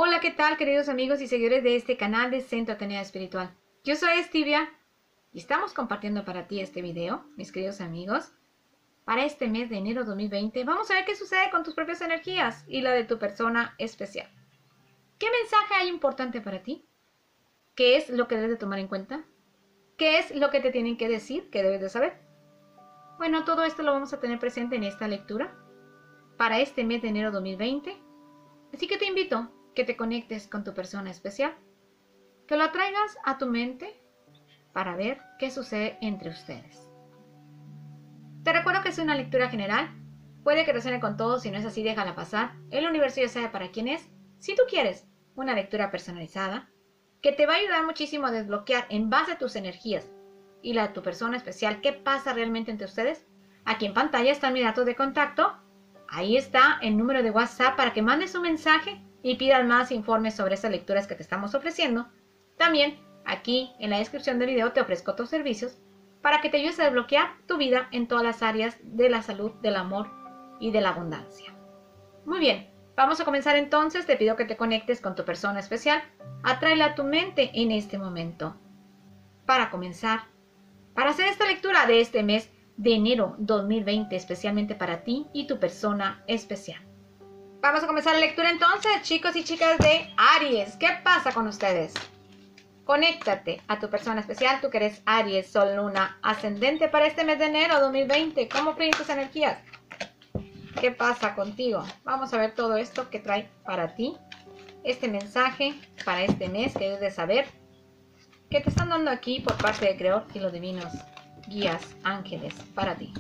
Hola, ¿qué tal, queridos amigos y seguidores de este canal de Centro Atenea Espiritual? Yo soy Estivia y estamos compartiendo para ti este video, mis queridos amigos. Para este mes de enero 2020 vamos a ver qué sucede con tus propias energías y la de tu persona especial. ¿Qué mensaje hay importante para ti? ¿Qué es lo que debes de tomar en cuenta? ¿Qué es lo que te tienen que decir que debes de saber? Bueno, todo esto lo vamos a tener presente en esta lectura para este mes de enero 2020. Así que te invito a que te conectes con tu persona especial, que lo atraigas a tu mente para ver qué sucede entre ustedes. Te recuerdo que es una lectura general, puede que resuene con todos, si no es así déjala pasar, el universo ya sabe para quién es. Si tú quieres una lectura personalizada, que te va a ayudar muchísimo a desbloquear en base a tus energías y la de tu persona especial, qué pasa realmente entre ustedes, aquí en pantalla están mis datos de contacto, ahí está el número de WhatsApp para que mandes un mensaje y pidas más informes sobre estas lecturas que te estamos ofreciendo. También aquí en la descripción del video te ofrezco otros servicios para que te ayudes a desbloquear tu vida en todas las áreas de la salud, del amor y de la abundancia. Muy bien, vamos a comenzar entonces. Te pido que te conectes con tu persona especial. Atráela a tu mente en este momento. Para comenzar, para hacer esta lectura de este mes de enero 2020, especialmente para ti y tu persona especial. Vamos a comenzar la lectura entonces, chicos y chicas de Aries. ¿Qué pasa con ustedes? Conéctate a tu persona especial, tú que eres Aries, Sol, Luna, Ascendente para este mes de enero 2020. ¿Cómo fluyen tus energías? ¿Qué pasa contigo? Vamos a ver todo esto que trae para ti. Este mensaje para este mes que debes de saber que te están dando aquí por parte del Creador y los divinos guías, ángeles para ti.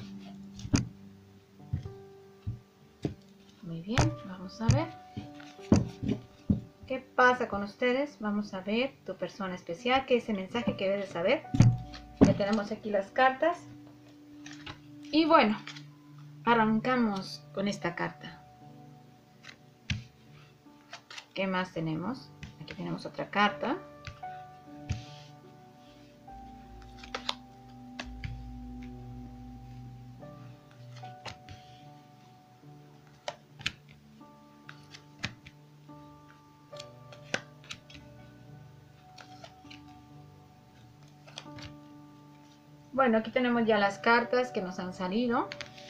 Muy bien, vamos a ver qué pasa con ustedes. Vamos a ver tu persona especial, que es el mensaje que debes de saber. Ya tenemos aquí las cartas. Y bueno, arrancamos con esta carta. ¿Qué más tenemos? Aquí tenemos otra carta. Bueno, aquí tenemos ya las cartas que nos han salido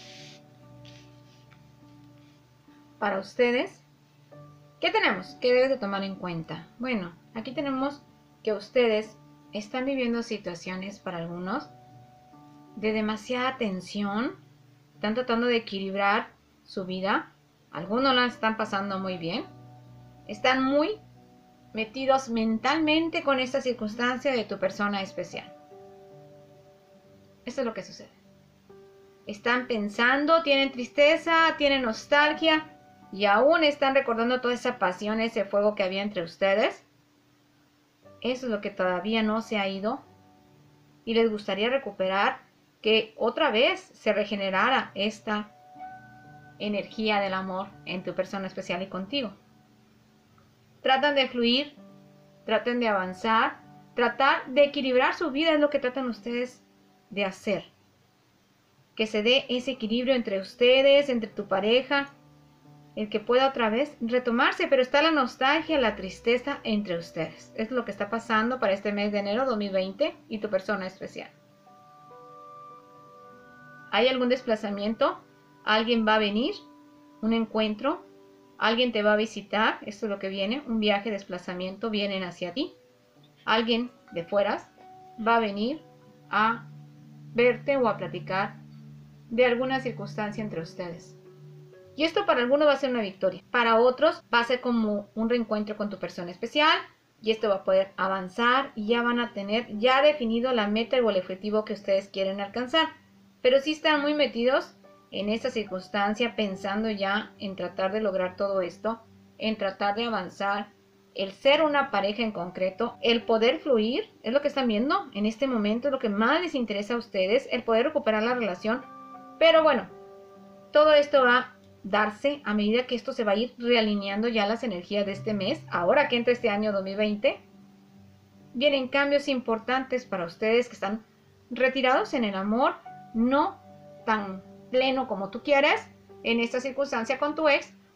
para ustedes. ¿Qué tenemos? ¿Qué debes de tomar en cuenta? Bueno, aquí tenemos que ustedes están viviendo situaciones para algunos de demasiada tensión. Están tratando de equilibrar su vida. Algunos la están pasando muy bien. Están muy metidos mentalmente con esta circunstancia de tu persona especial. Eso es lo que sucede. Están pensando, tienen tristeza, tienen nostalgia y aún están recordando toda esa pasión, ese fuego que había entre ustedes. Eso es lo que todavía no se ha ido y les gustaría recuperar, que otra vez se regenerara esta energía del amor en tu persona especial y contigo. Tratan de fluir, traten de avanzar, tratar de equilibrar su vida es lo que tratan ustedes de hacer. Que se dé ese equilibrio entre ustedes, entre tu pareja, el que pueda otra vez retomarse, pero está la nostalgia, la tristeza entre ustedes. Es lo que está pasando para este mes de enero 2020 y tu persona especial. ¿Hay algún desplazamiento? ¿Alguien va a venir? ¿Un encuentro? ¿Alguien te va a visitar? Esto es lo que viene, un viaje, desplazamiento, vienen hacia ti. Alguien de fuera va a venir a verte o a platicar de alguna circunstancia entre ustedes. Y esto para algunos va a ser una victoria. Para otros va a ser como un reencuentro con tu persona especial. Y esto va a poder avanzar y ya van a tener ya definido la meta o el objetivo que ustedes quieren alcanzar. Pero sí están muy metidos en esta circunstancia, pensando ya en tratar de lograr todo esto, en tratar de avanzar, el ser una pareja en concreto, el poder fluir, es lo que están viendo en este momento, es lo que más les interesa a ustedes, el poder recuperar la relación. Pero bueno, todo esto va a darse a medida que esto se va a ir realineando ya las energías de este mes. Ahora que entra este año 2020, vienen cambios importantes para ustedes que están retirados en el amor, no tan pleno como tú quieres en esta circunstancia con tu ex,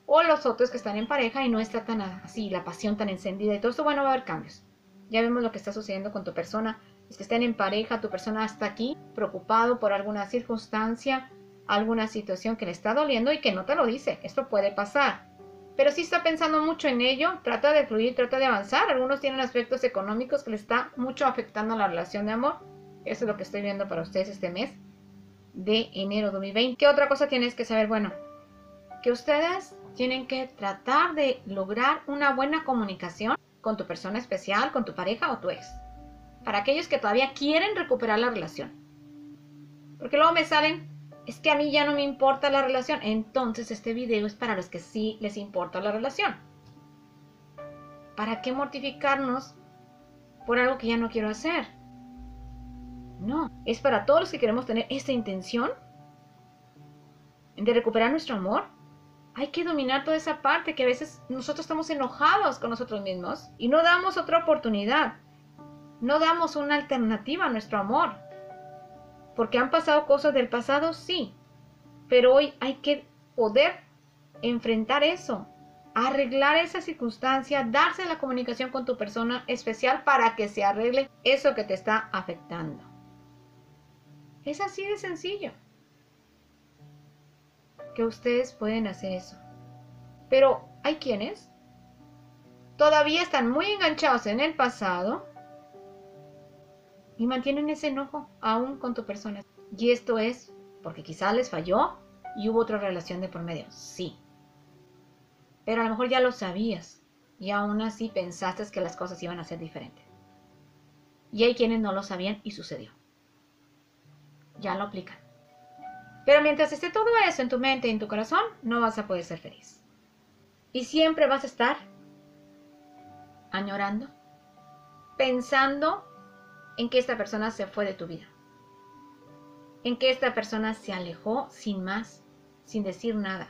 O los otros que están en pareja y no está tan así, la pasión tan encendida y todo eso, bueno, va a haber cambios. Ya vemos lo que está sucediendo con tu persona. Los que estén en pareja, tu persona está aquí preocupado por alguna circunstancia, alguna situación que le está doliendo y que no te lo dice. Esto puede pasar. Pero si está pensando mucho en ello, trata de fluir, trata de avanzar. Algunos tienen aspectos económicos que le está mucho afectando a la relación de amor. Eso es lo que estoy viendo para ustedes este mes de enero 2020. ¿Qué otra cosa tienes que saber? Bueno, que ustedes tienen que tratar de lograr una buena comunicación con tu persona especial, con tu pareja o tu ex. Para aquellos que todavía quieren recuperar la relación. Porque luego me salen, es que a mí ya no me importa la relación. Entonces este video es para los que sí les importa la relación. ¿Para qué mortificarnos por algo que ya no quiero hacer? No, es para todos los que queremos tener esta intención de recuperar nuestro amor. Hay que dominar toda esa parte que a veces nosotros estamos enojados con nosotros mismos y no damos otra oportunidad. No damos una alternativa a nuestro amor. Porque han pasado cosas del pasado, sí. Pero hoy hay que poder enfrentar eso. Arreglar esa circunstancia, darse la comunicación con tu persona especial para que se arregle eso que te está afectando. Es así de sencillo. Que ustedes pueden hacer eso. Pero hay quienes todavía están muy enganchados en el pasado y mantienen ese enojo aún con tu persona. Y esto es porque quizás les falló y hubo otra relación de por medio. Sí. Pero a lo mejor ya lo sabías y aún así pensaste que las cosas iban a ser diferentes. Y hay quienes no lo sabían y sucedió. Ya lo aplican. Pero mientras esté todo eso en tu mente y en tu corazón, no vas a poder ser feliz. Y siempre vas a estar añorando, pensando en que esta persona se fue de tu vida. En que esta persona se alejó sin más, sin decir nada.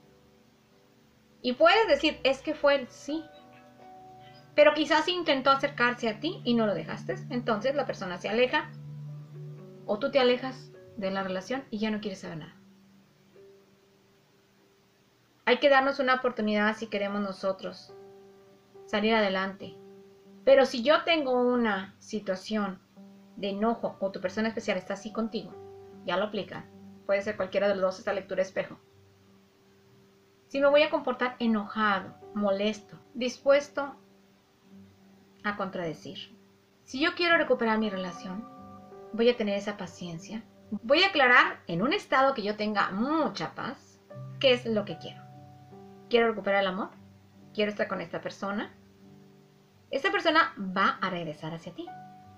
Y puedes decir, es que fue él, sí. Pero quizás intentó acercarse a ti y no lo dejaste. Entonces la persona se aleja. O tú te alejas de la relación y ya no quieres saber nada. Hay que darnos una oportunidad si queremos nosotros salir adelante. Pero si yo tengo una situación de enojo o tu persona especial está así contigo, ya lo aplica. Puede ser cualquiera de los dos, esta lectura espejo. Si me voy a comportar enojado, molesto, dispuesto a contradecir. Si yo quiero recuperar mi relación, voy a tener esa paciencia. Voy a aclarar en un estado que yo tenga mucha paz qué es lo que quiero. Quiero recuperar el amor. Quiero estar con esta persona. Esta persona va a regresar hacia ti.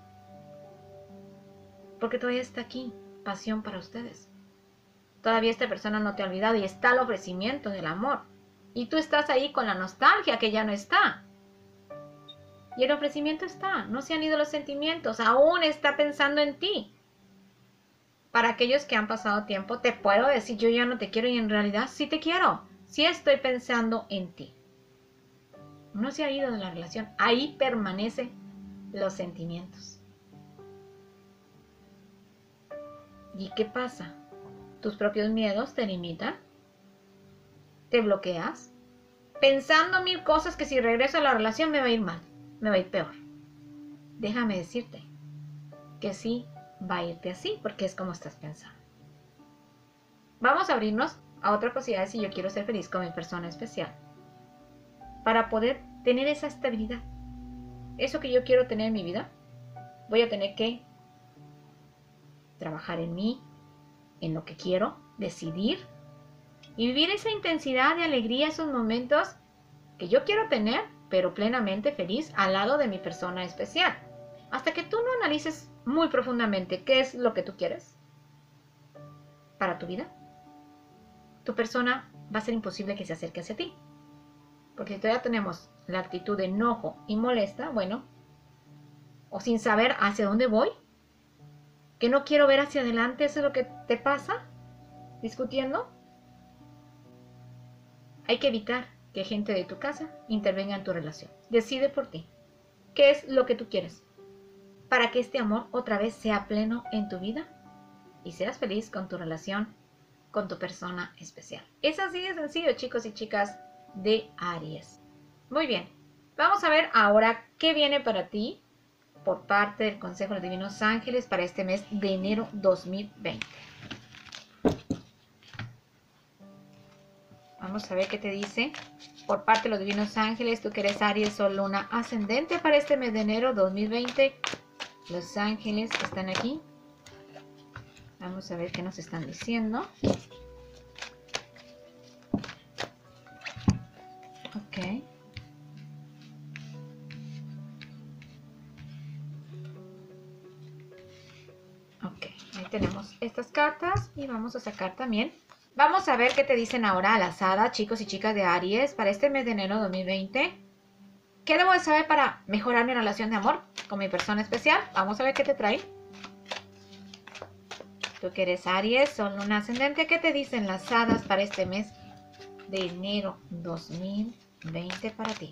Porque todavía está aquí. Pasión para ustedes. Todavía esta persona no te ha olvidado y está el ofrecimiento del amor. Y tú estás ahí con la nostalgia que ya no está. Y el ofrecimiento está. No se han ido los sentimientos. Aún está pensando en ti. Para aquellos que han pasado tiempo, te puedo decir, yo ya no te quiero y en realidad sí te quiero. Sí estoy pensando en ti. No se ha ido de la relación. Ahí permanecen los sentimientos. ¿Y qué pasa? Tus propios miedos te limitan. Te bloqueas. Pensando mil cosas que si regreso a la relación me va a ir mal. Me va a ir peor. Déjame decirte que sí va a irte así porque es como estás pensando. Vamos a abrirnos a otra posibilidad si yo quiero ser feliz con mi persona especial. Para poder tener esa estabilidad. Eso que yo quiero tener en mi vida, voy a tener que trabajar en mí, en lo que quiero, decidir y vivir esa intensidad de alegría, esos momentos que yo quiero tener, pero plenamente feliz al lado de mi persona especial. Hasta que tú no analices muy profundamente qué es lo que tú quieres para tu vida, tu persona va a ser imposible que se acerque hacia ti. Porque si todavía tenemos la actitud de enojo y molesta, bueno, o sin saber hacia dónde voy, que no quiero ver hacia adelante, eso es lo que te pasa, discutiendo. Hay que evitar que gente de tu casa intervenga en tu relación. Decide por ti. ¿Qué es lo que tú quieres? Para que este amor otra vez sea pleno en tu vida y seas feliz con tu relación, con tu persona especial. Es así de sencillo, chicos y chicas. de Aries. Muy bien, vamos a ver ahora qué viene para ti por parte del Consejo de los Divinos Ángeles para este mes de enero 2020. Vamos a ver qué te dice por parte de los Divinos Ángeles. Tú que eres Aries, Sol, Luna, Ascendente para este mes de enero 2020. Los ángeles están aquí. Vamos a ver qué nos están diciendo. Ok. Ok, ahí tenemos estas cartas y vamos a sacar también. Vamos a ver qué te dicen ahora a las hadas, chicos y chicas de Aries, para este mes de enero 2020. ¿Qué debo de saber para mejorar mi relación de amor con mi persona especial? Vamos a ver qué te trae. Tú que eres Aries, Sol, Luna, Ascendente, ¿qué te dicen las hadas para este mes de enero 2020 para ti?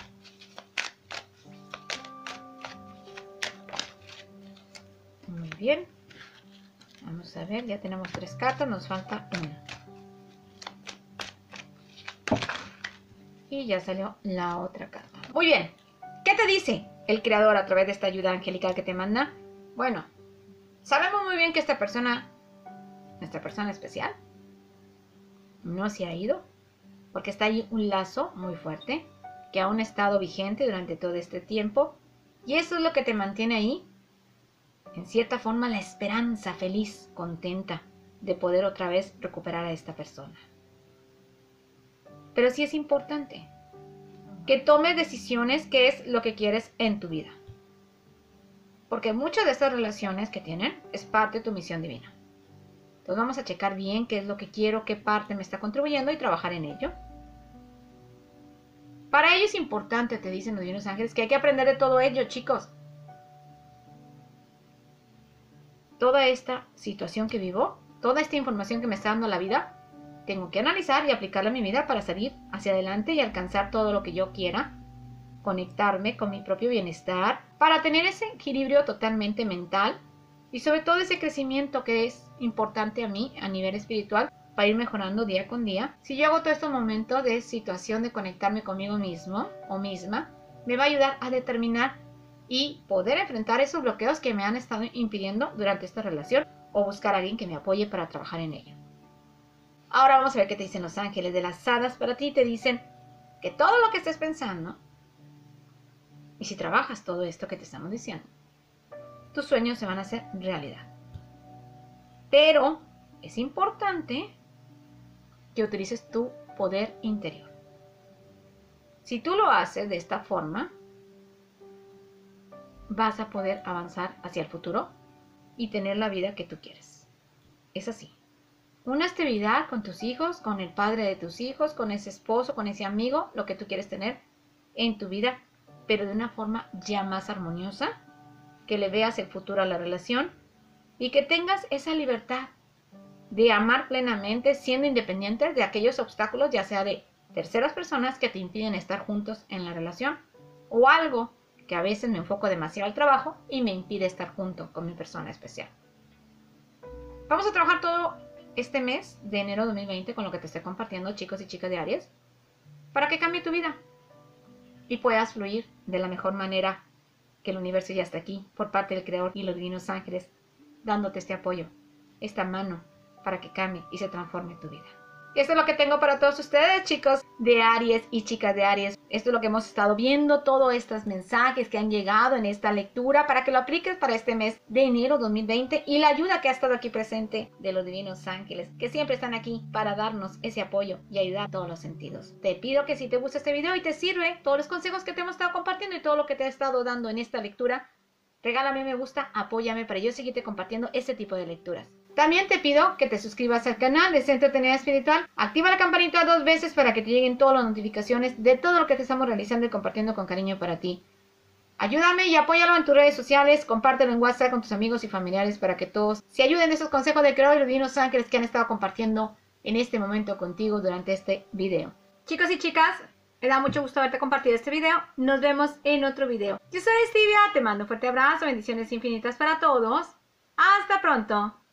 Muy bien. Vamos a ver, ya tenemos 3 cartas, nos falta una. Y ya salió la otra carta. Muy bien. ¿Qué te dice el creador a través de esta ayuda angelical que te manda? Bueno, sabemos muy bien que esta persona, nuestra persona especial, no se ha ido, porque está ahí un lazo muy fuerte que aún ha estado vigente durante todo este tiempo. Y eso es lo que te mantiene ahí, en cierta forma, la esperanza feliz, contenta de poder otra vez recuperar a esta persona. Pero sí es importante que tomes decisiones, qué es lo que quieres en tu vida. Porque muchas de estas relaciones que tienen es parte de tu misión divina. Entonces vamos a checar bien qué es lo que quiero, qué parte me está contribuyendo y trabajar en ello. Para ello es importante, te dicen los Divinos Ángeles, que hay que aprender de todo ello, chicos. Toda esta situación que vivo, toda esta información que me está dando la vida, tengo que analizar y aplicarla a mi vida para salir hacia adelante y alcanzar todo lo que yo quiera, conectarme con mi propio bienestar, para tener ese equilibrio totalmente mental y sobre todo ese crecimiento que es importante a mí a nivel espiritual para ir mejorando día con día. Si yo hago todo este momento de situación de conectarme conmigo mismo o misma, me va a ayudar a determinar y poder enfrentar esos bloqueos que me han estado impidiendo durante esta relación o buscar a alguien que me apoye para trabajar en ello. Ahora vamos a ver qué te dicen los ángeles de las hadas para ti. Te dicen que todo lo que estés pensando y si trabajas todo esto que te estamos diciendo, tus sueños se van a hacer realidad. Pero es importante que utilices tu poder interior. Si tú lo haces de esta forma, vas a poder avanzar hacia el futuro y tener la vida que tú quieres. Es así. Una estabilidad con tus hijos, con el padre de tus hijos, con ese esposo, con ese amigo, lo que tú quieres tener en tu vida, pero de una forma ya más armoniosa, que le veas el futuro a la relación y que tengas esa libertad de amar plenamente, siendo independientes de aquellos obstáculos, ya sea de terceras personas que te impiden estar juntos en la relación o algo que a veces me enfoco demasiado al trabajo y me impide estar junto con mi persona especial. Vamos a trabajar todo este mes de enero 2020 con lo que te estoy compartiendo, chicos y chicas de Aries, para que cambie tu vida y puedas fluir de la mejor manera, que el universo ya está aquí por parte del Creador y los Divinos Ángeles dándote este apoyo, esta mano para que cambie y se transforme tu vida. Esto es lo que tengo para todos ustedes, chicos de Aries y chicas de Aries. Esto es lo que hemos estado viendo, todos estos mensajes que han llegado en esta lectura para que lo apliques para este mes de enero 2020 y la ayuda que ha estado aquí presente de los Divinos Ángeles, que siempre están aquí para darnos ese apoyo y ayudar a todos los sentidos. Te pido que si te gusta este video y te sirve todos los consejos que te hemos estado compartiendo y todo lo que te he estado dando en esta lectura, regálame me gusta, apóyame para yo seguirte compartiendo este tipo de lecturas. También te pido que te suscribas al canal de Centro Atenea Espiritual. Activa la campanita 2 veces para que te lleguen todas las notificaciones de todo lo que te estamos realizando y compartiendo con cariño para ti. Ayúdame y apóyalo en tus redes sociales. Compártelo en WhatsApp con tus amigos y familiares para que todos se ayuden de esos consejos de Creador y los Divinos Ángeles que han estado compartiendo en este momento contigo durante este video. Chicos y chicas, me da mucho gusto haberte compartido este video. Nos vemos en otro video. Yo soy Estivia, te mando un fuerte abrazo, bendiciones infinitas para todos. ¡Hasta pronto!